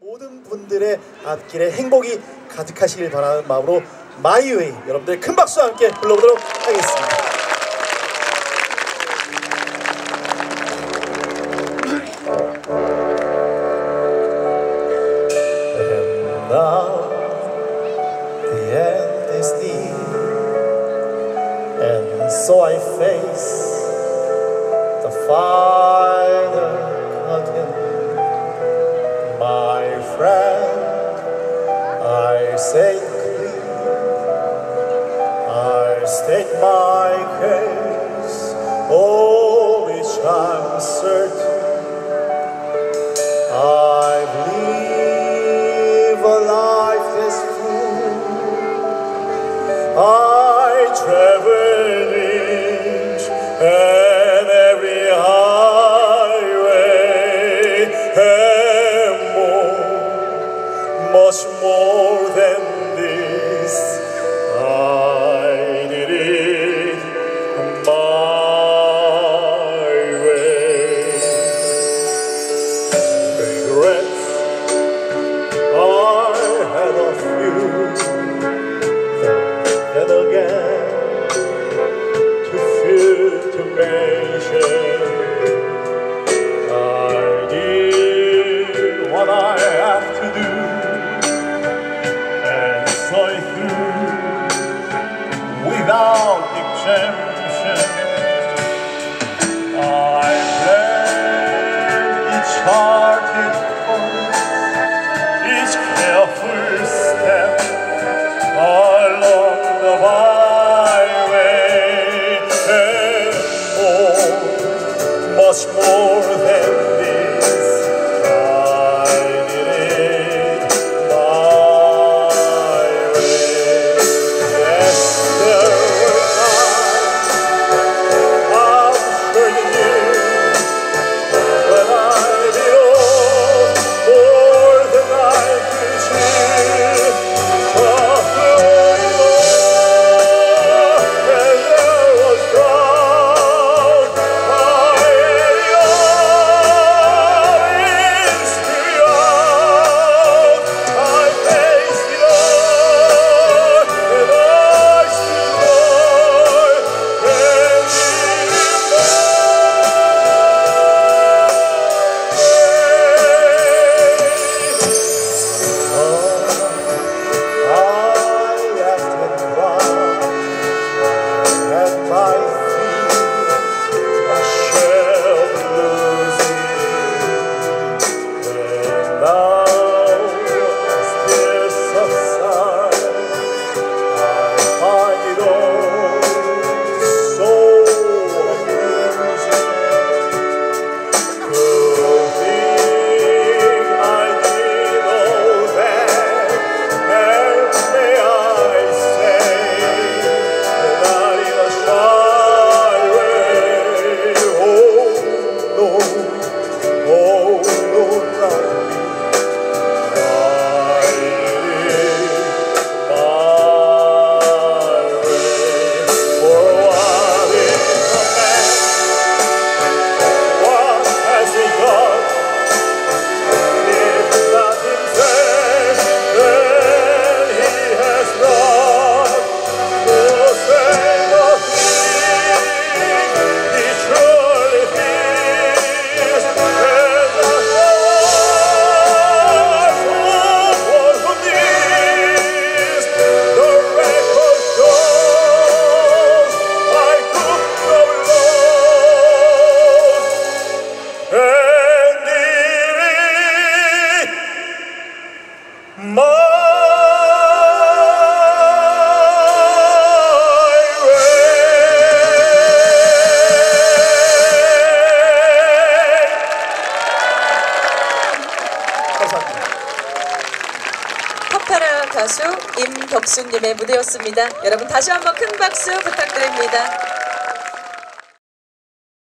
모든 분들의 앞길에 행복이 가득하시길 바라는 마음으로 마이웨이 여러분들 큰 박수와 함께 불러보도록 하겠습니다. And now the end is near, and so I face the final curtain. My friend, I say clear, I state my case, oh, which I'm certain. I live a life that's full. I travel each and every highway, and much more than this. I did it my way. Regrets I had a few, and again too few to mention. I did what I have to do, and saw it through without exemption. I planned each hearted course, each careful step along the byway, and more, much more than this. I did it my way. Yes, there were times, I'm sure you knew, when I did all more than I could chew. And there was doubt, I faced it all, and I stood by, and I laughed and cried at my feet, ashamed of losing. And now, as tears subside, I find it all so amusing to think I did all that. And may I say that in a shy way, oh no, not me. I did my way. For what is a man? What has he got? If not himself, then he has not to say nothing. He surely thinks, and that's all who needs. The record shows I took no loss, and did it my way. 감사합니다. 터페라 가수 임덕수님의 무대였습니다. 여러분 다시 한번 큰 박수 부탁드립니다.